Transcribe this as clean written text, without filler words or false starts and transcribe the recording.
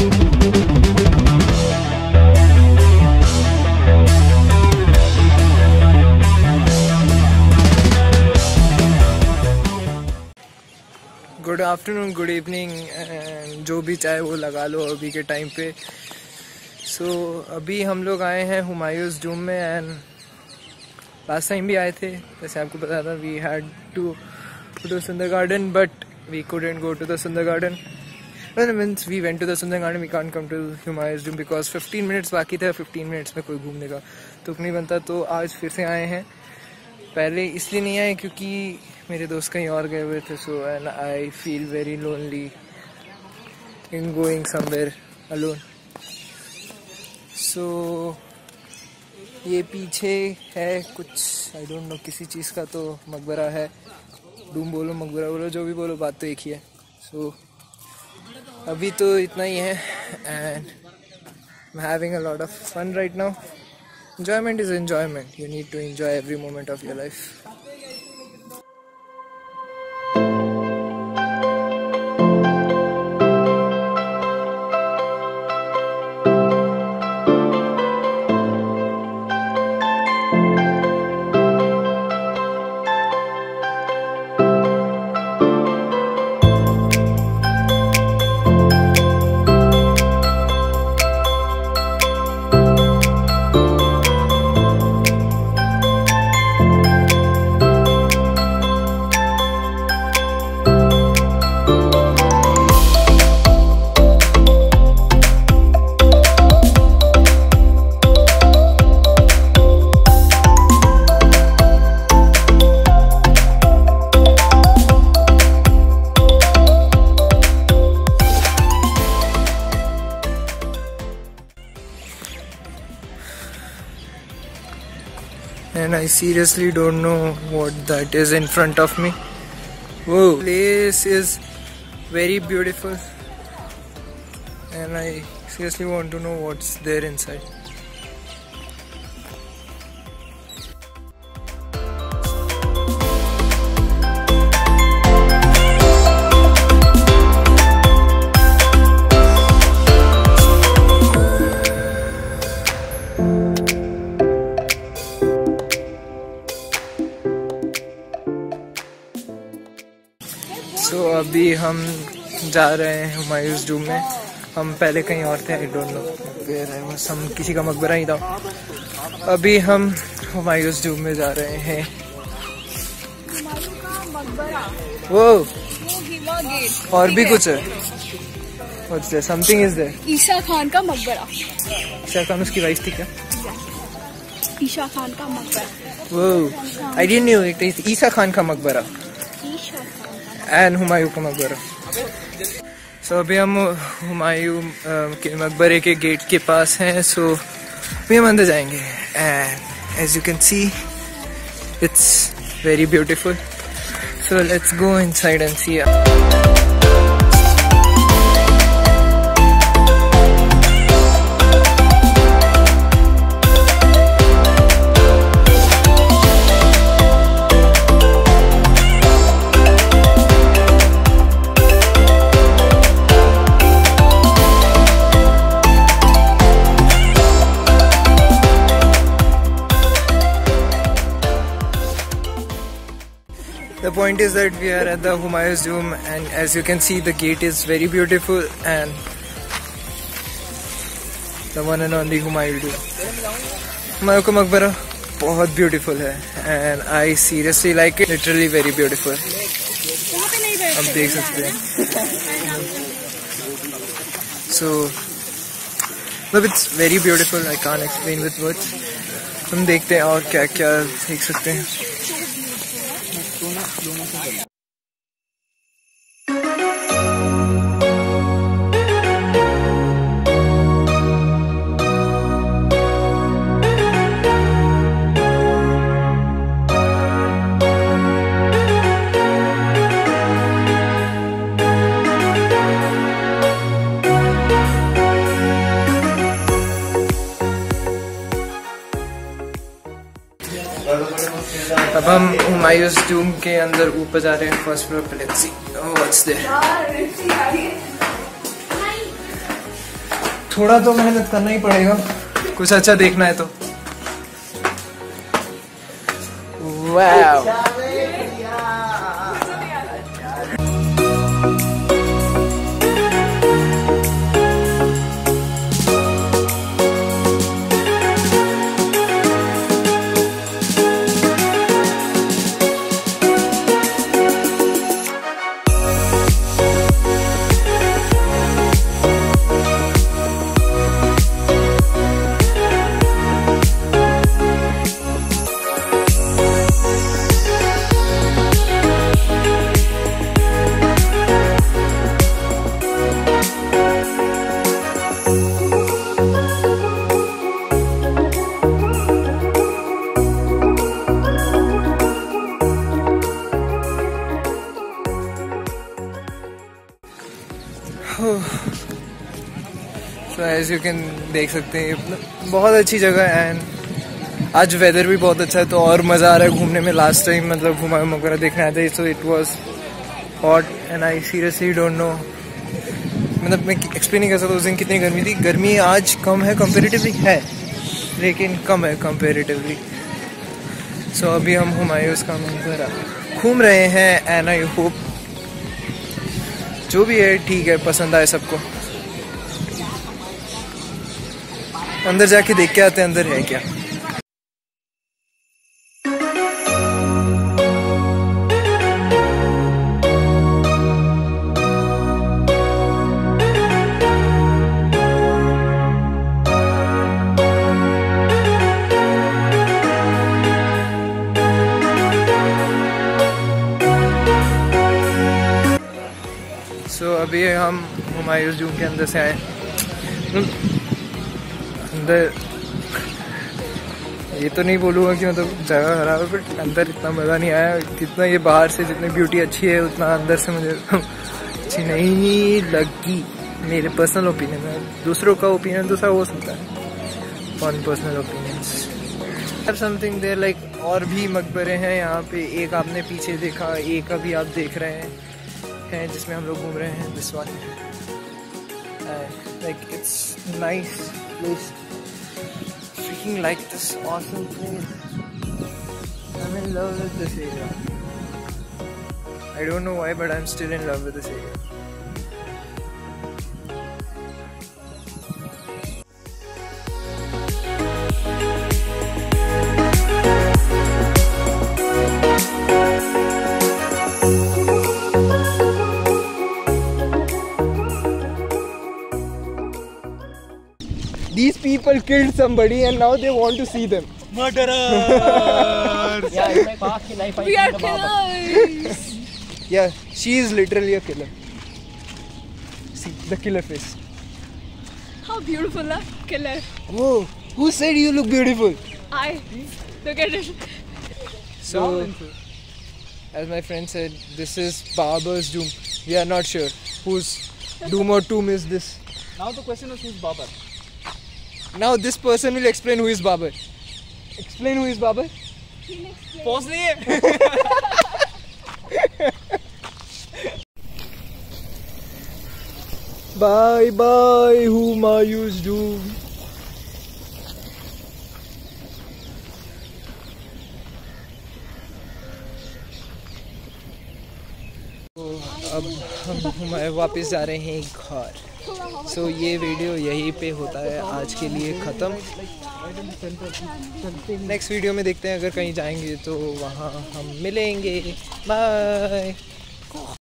Good afternoon, good evening, जो भी चाहे वो लगा लो अभी के टाइम पे। सो अभी हम लोग आए हैं हुमायूंस टूम में एंड लास्ट टाइम भी आए थे, जैसे आपको पता था। We had to go to Sunder garden but we couldn't go to the Sunder garden. Means we went to the Sunder garden, we can't come to Humayun's tomb because 15 minutes बाकी थे। 15 मिनट्स में कोई घूमने का तुक नहीं बनता, तो आज फिर से आए हैं। पहले इसलिए नहीं आए क्योंकि मेरे दोस्त कहीं और गए हुए थे, so and I feel very lonely in going somewhere alone. So ये पीछे है कुछ, आई डोंट नो किसी चीज़ का, तो मकबरा है। डूम बोलो, मकबरा बोलो, जो भी बोलो, बात तो एक ही है। सो अभी तो इतना ही है and I am having a lot of fun right now. Enjoyment is enjoyment. You need to enjoy every moment of your life. And I seriously don't know what that is in front of me. Whoa, place is very beautiful and I seriously want to know what's there inside. तो अभी हम जा रहे हैं हुमायूंस टूम में। हम पहले कहीं और थे, I don't know where I was, हम किसी का मकबरा ही था। अभी हम हुमायूंस टूम में जा रहे हैं। वो और भी कुछ है, what's there, something is there. Isa Khan का मकबरा। ईसा खान उसकी वाइफ थी क्या? ईसा खान का मकबरा। वो I didn't know it is Isa Khan का मकबरा एंड हुमायूं का मकबरा। सो अभी हम हुमायूं के मकबरे के गेट के पास हैं। सो अभी हम अंदर जाएंगे and as you can see it's very beautiful. So let's go inside and see. The point is that we are at the Humayun's tomb and as you can see the gate is very beautiful and the one and only Humayun tomb. Humayun का मकबरा बहुत beautiful है and I seriously like it, literally very beautiful. आप देख सकते हैं। So look, it's very beautiful. I can't explain with words. हम देखते हैं और क्या क्या देख सकते हैं। अब हम हुमायूंस टूम के अंदर ऊपर जा रहे हैं, फर्स्ट फ्लोर पे। Let's see what's there. थोड़ा तो मेहनत करना ही पड़ेगा, कुछ अच्छा देखना है तो। Wow so as you can देख सकते हैं बहुत अच्छी जगह है। एंड आज वेदर भी बहुत अच्छा है तो और मज़ा आ रहा है घूमने में। लास्ट टाइम मतलब हुमायूं मकबरा देखने आए थे, so it was hot and I seriously don't know, मतलब मैं एक्सप्लेन नहीं कर सकता उस दिन कितनी गर्मी थी। गर्मी आज कम है कंपेरेटिवली, है लेकिन कम है कंपेरेटिवली। सो अभी हम हुमायूं का मकबरा घूम रहे हैं एंड आई होप जो भी है ठीक है, पसंद आए सबको। अंदर जाके देख के आते हैं अंदर है क्या। सो अभी हम हुमायूं जूम के अंदर से आए। अंदर ये तो नहीं बोलूँगा कि मतलब जगह खराब है, बट अंदर इतना मज़ा नहीं आया जितना ये बाहर से जितनी ब्यूटी अच्छी है उतना अंदर से मुझे अच्छी नहीं लगी, मेरे पर्सनल ओपिनियन है। दूसरों का ओपिनियन दूसरा हो सकता है, one personal opinion something there like. और भी मकबरे हैं यहाँ पे, एक आपने पीछे देखा, एक अभी आप देख रहे हैं जिसमें हम लोग घूम रहे हैं, this one. Like it's nice place, freaking like this awesome place. I'm in love with this area. I don't know why, but I'm still in love with this area. These people killed somebody and now they want to see them. Murderers! Yeah, in my past life I We are killed a Baba. killers. Yeah, she is literally a killer. See, the killer face. How beautiful, huh? Killer. Whoa, who said you look beautiful? I look at it. So, as my friend said, this is Baba's doom. We are not sure whose doom or tomb is this. Now the question is who's Babar? Now this person will explain who is Babar. Explain who is Babar. Pause नहीं है। Bye bye Humayun's doom. तो अब हम वापस जा रहे हैं घर। सो ये वीडियो यहीं पे होता है आज के लिए ख़त्म। नेक्स्ट वीडियो में देखते हैं, अगर कहीं जाएंगे तो वहाँ हम मिलेंगे। बाय।